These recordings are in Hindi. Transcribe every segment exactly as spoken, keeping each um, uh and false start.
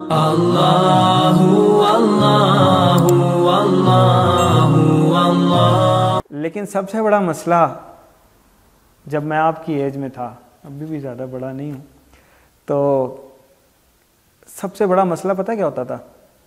अल्लाहु अल्लाहु अल्लाहु अल्लाह। लेकिन सबसे बड़ा मसला, जब मैं आपकी एज में था, अभी भी ज़्यादा बड़ा नहीं हूँ, तो सबसे बड़ा मसला पता क्या होता था?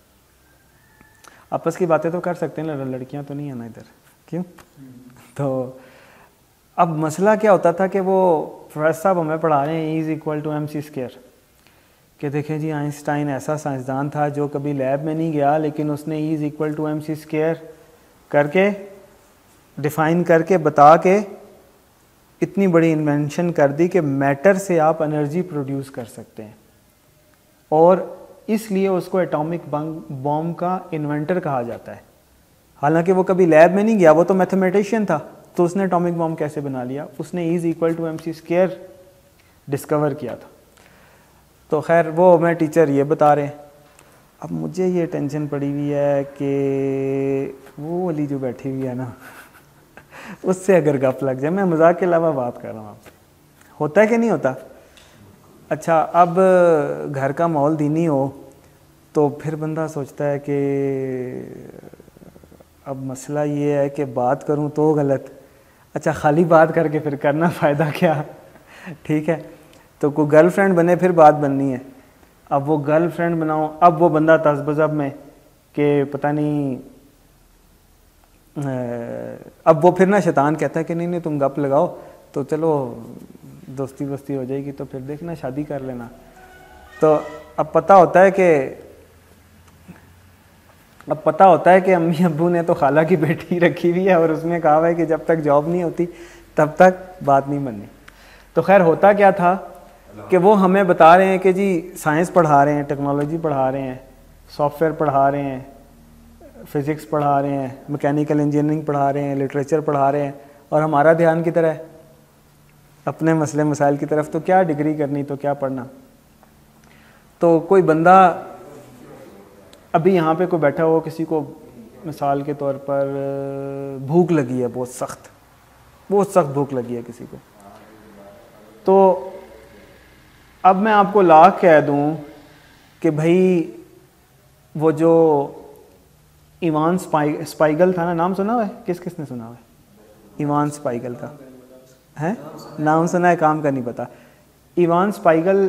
आपस की बातें तो कर सकते हैं, लड़कियां तो नहीं है ना इधर, क्यों? तो अब मसला क्या होता था कि वो प्रोफेसर साहब हमें पढ़ा रहे हैं is equal to M C square, कि देखें जी आइंस्टाइन ऐसा साइंसदान था जो कभी लैब में नहीं गया, लेकिन उसने is equal to M C square करके डिफाइन करके बता के इतनी बड़ी इन्वेंशन कर दी कि मैटर से आप एनर्जी प्रोड्यूस कर सकते हैं, और इसलिए उसको एटॉमिक बॉम्ब का इन्वेंटर कहा जाता है। हालांकि वो कभी लैब में नहीं गया, वो तो मैथमेटिशियन था, तो उसने एटॉमिक बॉम्ब कैसे बना लिया? उसने is equal to M C square discover किया था। तो खैर वो मैं टीचर ये बता रहे हैं। अब मुझे ये टेंशन पड़ी हुई है कि वो वाली जो बैठी हुई है ना उससे अगर गप लग जाए, मैं मजाक के अलावा बात कर रहा हूँ आपसे, होता है कि नहीं होता? अच्छा, अब घर का माहौल दीनी हो तो फिर बंदा सोचता है कि अब मसला ये है कि बात करूं तो गलत, अच्छा खाली बात करके फिर करना फ़ायदा क्या? ठीक है, तो कोई गर्लफ्रेंड बने फिर बात बननी है। अब वो गर्लफ्रेंड बनाओ, अब वो बंदा तज़ब्ज़ब में कि पता नहीं, अब वो फिर ना शैतान कहता है कि नहीं नहीं तुम गप लगाओ तो चलो दोस्ती वोस्ती हो जाएगी, तो फिर देखना शादी कर लेना। तो अब पता होता है कि अब पता होता है कि अम्मी अब्बू ने तो खाला की बेटी रखी हुई है और उसमें कहा हुआ है कि जब तक जॉब नहीं होती तब तक बात नहीं बननी। तो खैर होता क्या था कि वो हमें बता रहे हैं कि जी साइंस पढ़ा रहे हैं, टेक्नोलॉजी पढ़ा रहे हैं, सॉफ्टवेयर पढ़ा रहे हैं, फिज़िक्स पढ़ा रहे हैं, मैकेनिकल इंजीनियरिंग पढ़ा रहे हैं, लिटरेचर पढ़ा रहे हैं, और हमारा ध्यान की तरह अपने मसले मसाइल की तरफ। तो क्या डिग्री करनी, तो क्या पढ़ना? तो कोई बंदा अभी यहाँ पे कोई बैठा हो, किसी को मिसाल के तौर पर भूख लगी है, बहुत सख्त बहुत सख्त भूख लगी है किसी को, तो अब मैं आपको लाख कह दूँ कि भाई वो जो इवान स्पाइ स्पाइगल था ना, नाम सुना हुआ है? किस किस ने सुना हुआ है? इवान स्पाइगल का है नाम सुना है, काम का नहीं पता। इवान स्पाइगल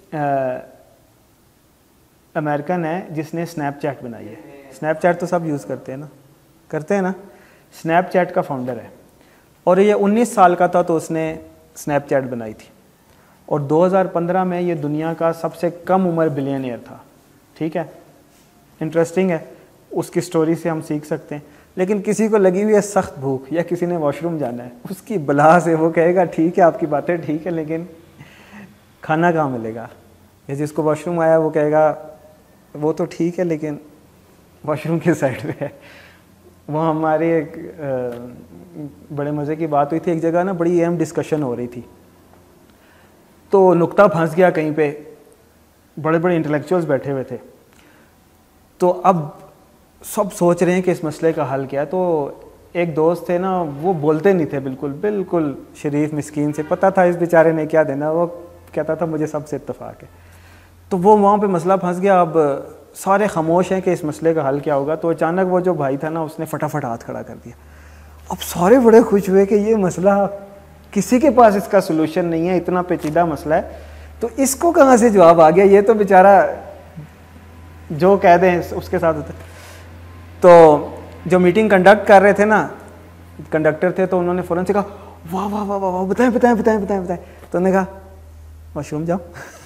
अमेरिकन है जिसने स्नैपचैट बनाई है। स्नैपचैट तो सब यूज़ करते हैं ना, करते हैं ना। स्नैपचैट का फाउंडर है, और ये उन्नीस साल का था तो उसने स्नैपचैट बनाई थी, और दो हज़ार पंद्रह में ये दुनिया का सबसे कम उम्र बिलियनियर था। ठीक है, इंटरेस्टिंग है, उसकी स्टोरी से हम सीख सकते हैं। लेकिन किसी को लगी हुई है सख्त भूख, या किसी ने वॉशरूम जाना है, उसकी बला से वो कहेगा ठीक है आपकी बातें ठीक है, लेकिन खाना कहाँ मिलेगा? या जिसको वॉशरूम आया वो कहेगा वो तो ठीक है लेकिन वॉशरूम के साइड पे है। वो हमारी एक आ, बड़े मज़े की बात हुई थी एक जगह ना, बड़ी अहम डिस्कशन हो रही थी, तो नुक्ता फंस गया कहीं पे, बड़े बड़े इंटेलेक्चुअल्स बैठे हुए थे, तो अब सब सोच रहे हैं कि इस मसले का हल क्या है। तो एक दोस्त थे ना, वो बोलते नहीं थे, बिल्कुल बिल्कुल शरीफ मिस्कीन से, पता था इस बेचारे ने क्या देना, वो कहता था मुझे सबसे इत्तेफाक है। तो वो वहाँ पे मसला फंस गया, अब सारे खामोश हैं कि इस मसले का हल क्या होगा। तो अचानक वो जो भाई था ना, उसने फटाफट हाथ खड़ा कर दिया। अब सारे बड़े खुश हुए कि ये मसला, किसी के पास इसका सोल्यूशन नहीं है, इतना पेचीदा मसला है, तो इसको कहाँ से जवाब आ गया? ये तो बेचारा जो कह दें उसके साथ होता। तो जो मीटिंग कंडक्ट कर रहे थे ना, कंडक्टर थे, तो उन्होंने फ़ौरन से कहा वाह वाह वाह वाह, बताएं बताएं बताएं बताएं बताएं। तो उन्होंने कहा वॉशरूम जाओ।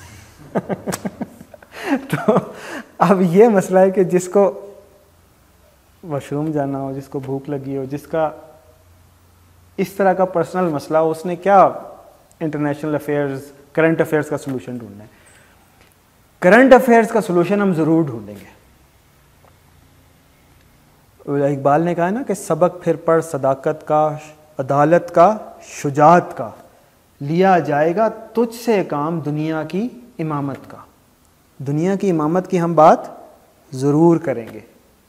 तो अब ये मसला है कि जिसको वॉशरूम जाना हो, जिसको भूख लगी हो, जिसका इस तरह का पर्सनल मसला हो, उसने क्या इंटरनेशनल अफेयर्स, करंट अफेयर्स का सोल्यूशन ढूंढना है। करंट अफेयर्स का सोल्यूशन हम ज़रूर ढूंढेंगे। इकबाल ने कहा है ना कि सबक फिर पढ़ सदाकत का, अदालत का, शुजात का, लिया जाएगा तुझसे काम दुनिया की इमामत का। दुनिया की इमामत की हम बात ज़रूर करेंगे,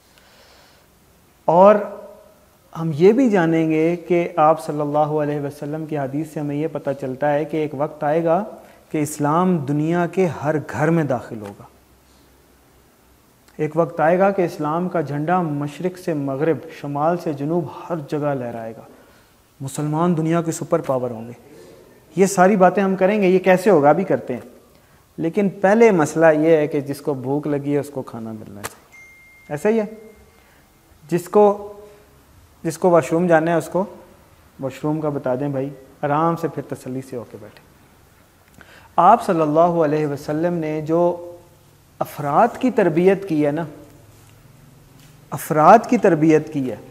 और हम ये भी जानेंगे कि आप सल्लल्लाहु अलैहि वसल्लम की हदीस से हमें ये पता चलता है कि एक वक्त आएगा कि इस्लाम दुनिया के हर घर में दाखिल होगा। एक वक्त आएगा कि इस्लाम का झंडा मशरिक़ से मगरिब, शमाल से जनूब हर जगह लहराएगा, मुसलमान दुनिया के सुपर पावर होंगे। ये सारी बातें हम करेंगे। ये कैसे होगा अभी करते हैं, लेकिन पहले मसला ये है कि जिसको भूख लगी है उसको खाना मिलना चाहिए। ऐसा ही है, जिसको जिसको वॉशरूम जाना है उसको वॉशरूम का बता दें भाई, आराम से फिर तसल्ली से होके बैठे। आप सल्लल्लाहु अलैहि वसल्लम ने जो अफराद की तरबियत की है ना, अफराद की तरबियत की है,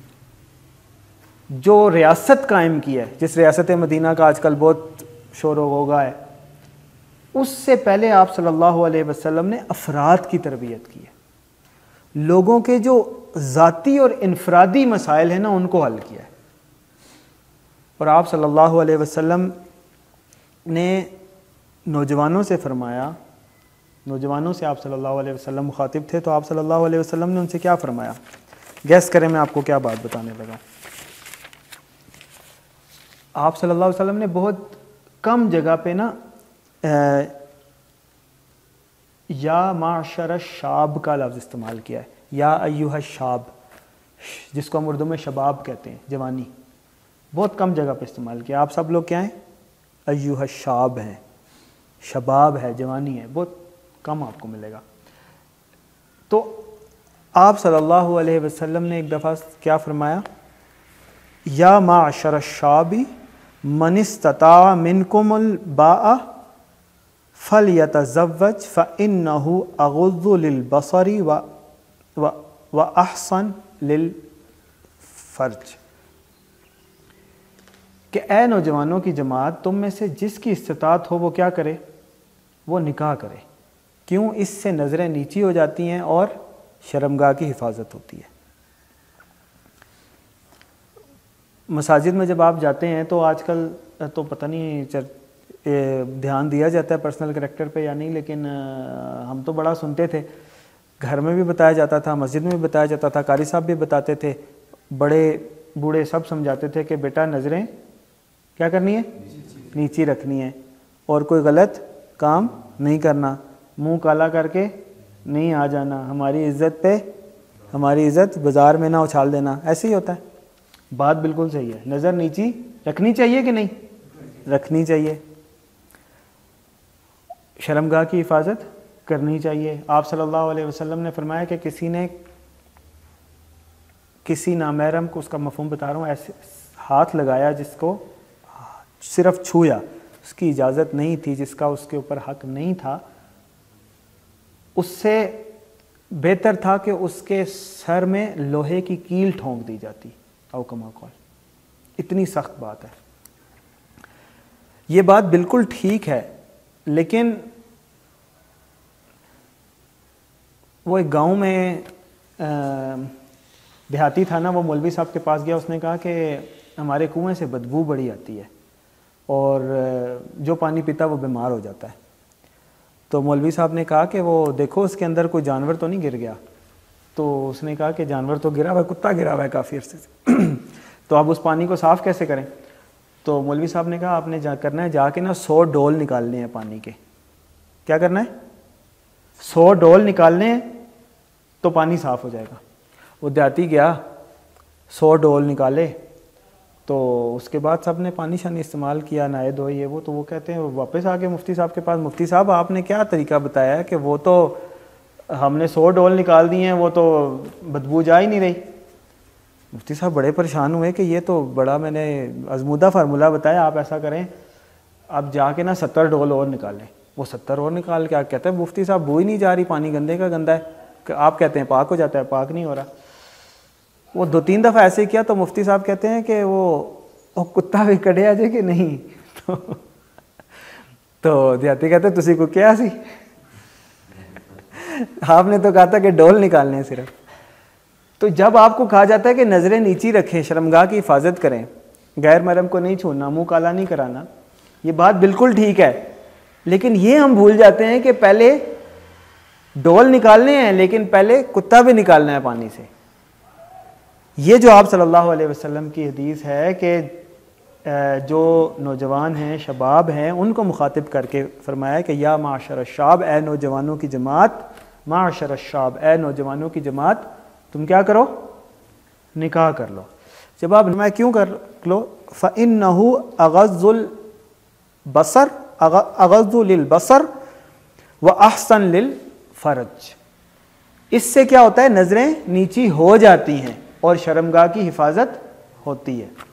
जो रियासत कायम की है, जिस रियासत मदीना का आजकल बहुत शोर होगा है, उससे पहले आप सल्लल्लाहु अलैहि वसल्लम ने अफराद की तरबियत की है। लोगों के जो ज़ाती और इनफरादी मसाइल हैं ना, उनको हल किया है। और आप सल्लल्लाहु अलैहि वसल्लम ने नौजवानों से फरमाया, नौजवानों से आप सल्लल्लाहु अलैहि वसल्लम मुखातिब थे, तो आप सल्लल्लाहु अलैहि वसल्लम ने उनसे क्या फरमाया? गैस करें मैं आपको क्या बात बताने लगा। आप सल्लल्लाहु अलैहि वसल्लम ने बहुत कम जगह पे ना ए, या माशर शाब का लफ्ज़ इस्तेमाल किया है, या अय्युहा शाब, जिसको हम उर्दू में शबाब कहते हैं, जवानी। बहुत कम जगह पे इस्तेमाल किया। आप सब लोग क्या हैं? अय्युहा शाब हैं, शबाब है, जवानी है, बहुत कम आपको मिलेगा। तो आप सल्लल्लाहु अलैहि वसल्लम ने एक दफ़ा क्या फरमाया? या माशर शाबी मन इस्तता मिनकुमुल बाअ फलयतज़व्वज फ़इन्नहु अग़ुज़्ज़ु लिलबसरी व व व अहसन लिलफ़र्ज। कि ए नौजवानों की जमात, तुम में से जिसकी इस्तिताअत हो वो क्या करे? वो निकाह करे। क्यों? इससे नज़रें नीची हो जाती हैं और शर्मगाह की हिफाजत होती है। मसाजिद में जब आप जाते हैं तो आजकल तो पता नहीं ध्यान दिया जाता है पर्सनल करैक्टर पे या नहीं, लेकिन हम तो बड़ा सुनते थे, घर में भी बताया जाता था, मस्जिद में भी बताया जाता था, कारी साहब भी बताते थे, बड़े बूढ़े सब समझाते थे कि बेटा नज़रें क्या करनी है? नीची रखनी है, और कोई गलत काम नहीं करना, मुंह काला करके नहीं आ जाना, हमारी इज़्ज़त पे हमारी इज़्ज़त बाज़ार में ना उछाल देना। ऐसे ही होता है। बात बिल्कुल सही है। नज़र नीची रखनी चाहिए कि नहीं? रखनी चाहिए। शर्मगाह की हिफाजत करनी चाहिए। आप सल्लल्लाहु अलैहि वसल्लम ने फरमाया कि किसी ने किसी नामहरम को, उसका मफ़हूम बता रहा हूँ, ऐसे हाथ लगाया जिसको सिर्फ छूया, उसकी इजाज़त नहीं थी, जिसका उसके ऊपर हक नहीं था, उससे बेहतर था कि उसके सर में लोहे की कील ठोंक दी जाती। औ कमा कौल, इतनी सख्त बात है। ये बात बिल्कुल ठीक है, लेकिन वो एक गांव में देहाती था ना, वो मौलवी साहब के पास गया। उसने कहा कि हमारे कुएं से बदबू बड़ी आती है और जो पानी पीता वो बीमार हो जाता है। तो मौलवी साहब ने कहा कि वो देखो उसके अंदर कोई जानवर तो नहीं गिर गया। तो उसने कहा कि जानवर तो गिरा हुआ है, कुत्ता गिरा हुआ है काफ़ी अरसे से तो अब उस पानी को साफ़ कैसे करें? तो मौलवी साहब ने कहा आपने जा करना है, जाके ना सौ डोल निकालने हैं पानी के। क्या करना है? सौ डोल निकालने हैं तो पानी साफ़ हो जाएगा। वो देहाती गया, सौ डोल निकाले, तो उसके बाद सब ने पानी शानी इस्तेमाल किया, नहाए धोए ये वो। तो वो कहते हैं, वापस आ गए मुफ्ती साहब के पास, मुफ्ती साहब आपने क्या तरीका बताया है कि वो तो हमने सौ डोल निकाल दिए हैं, वो तो बदबू जा ही नहीं रही। मुफ्ती साहब बड़े परेशान हुए कि ये तो बड़ा मैंने आजमूदा फार्मूला बताया, आप ऐसा करें, आप जाके ना सत्तर डोल और निकालें। वो सत्तर और निकाल के, कहते हैं मुफ्ती साहब बू ही नहीं जा रही, पानी गंदे का गंदा है। आप कहते हैं पाक हो जाता है, पाक नहीं हो रहा। वो दो तीन दफ़ा ऐसे किया तो मुफ्ती साहब कहते हैं कि वो, वो कुत्ता भी कड़े आ जाए कि नहीं तो, तो देहाती कहते हैं तुसी को क्या सी आपने तो कहा था कि डोल निकालने हैं सिर्फ। तो जब आपको कहा जाता है कि नज़रें नीची रखें, शर्मगाह की हिफाजत करें, गैर महरम को नहीं छूना, मुंह काला नहीं कराना, ये बात बिल्कुल ठीक है, लेकिन ये हम भूल जाते हैं कि पहले डोल निकालने हैं, लेकिन पहले कुत्ता भी निकालना है पानी से। ये जो आप सल्लल्लाहु अलैहि वसल्लम की हदीस है कि जो नौजवान हैं, शबाब हैं, उनको मुखातिब करके फरमाया कि या माशर शाब, ए नौजवानों की जमात, माशर शाब, ए नौजवानों की जमात, तुम क्या करो, निकाह कर लो। जवाब मैं क्यों कर लो, फ़इन्नहु अग़ज़्ज़ुल बसर अग़ज़्ज़ु लिल बसर व अहसन लिल फ़रज। इससे क्या होता है, नज़रें नीची हो जाती हैं और शर्मगाह की हिफाजत होती है।